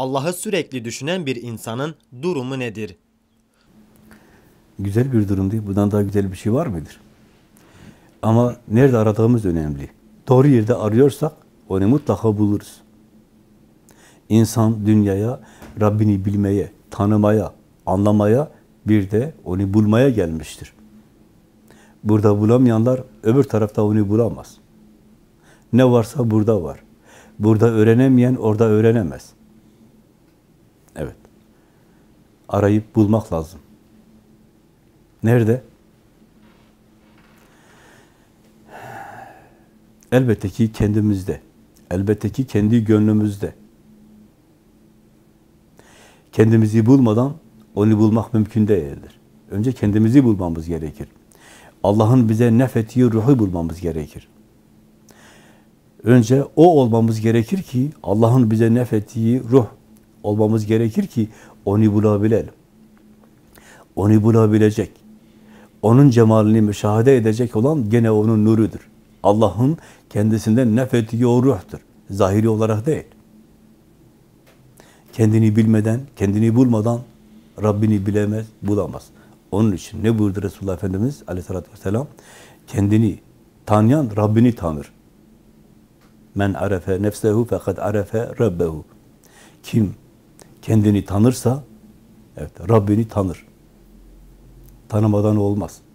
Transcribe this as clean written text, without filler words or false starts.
Allah'ı sürekli düşünen bir insanın durumu nedir? Güzel bir durum değil. Bundan daha güzel bir şey var mıdır? Ama nerede aradığımız önemli. Doğru yerde arıyorsak onu mutlaka buluruz. İnsan dünyaya Rabbini bilmeye, tanımaya, anlamaya, bir de onu bulmaya gelmiştir. Burada bulamayanlar öbür tarafta onu bulamaz. Ne varsa burada var. Burada öğrenemeyen orada öğrenemez. Evet. Arayıp bulmak lazım. Nerede? Elbette ki kendimizde. Elbette ki kendi gönlümüzde. Kendimizi bulmadan onu bulmak mümkün değildir. Önce kendimizi bulmamız gerekir. Allah'ın bize nefettiği ruhu bulmamız gerekir. Önce o olmamız gerekir ki, Allah'ın bize nefettiği ruh olmamız gerekir ki onu bulabilelim. Onu bulabilecek, onun cemalini müşahede edecek olan gene onun nurudur. Allah'ın kendisinden nefettiği o ruhtur. Zahiri olarak değil. Kendini bilmeden, kendini bulmadan Rabbini bilemez, bulamaz. Onun için ne buyurdu Resulullah Efendimiz Aleyhisselatü Vesselam? Kendini tanıyan Rabbini tanır. Men arefe nefsehu fekad arefe rabbehu. Kim kendini tanırsa, evet, Rabbini tanır. Tanımadan olmaz.